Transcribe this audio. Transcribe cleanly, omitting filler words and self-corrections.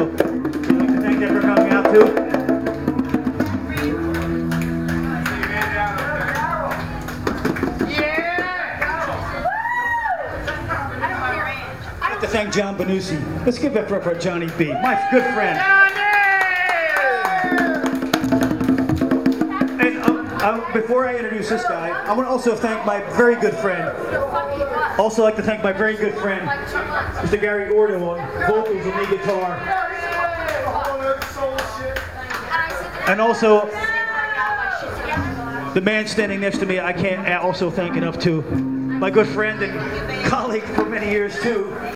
So I'd like to thank them for coming out too. I'd like to thank John Benusi. Let's give it up for Johnny B, my good friend. And before I introduce this guy, I want to also thank my very good friend. Also like to thank my very good friend, Mr. Gary Gordo on vocals and lead guitar. And also, the man standing next to me, I can't also thank enough too. My good friend and colleague for many years too.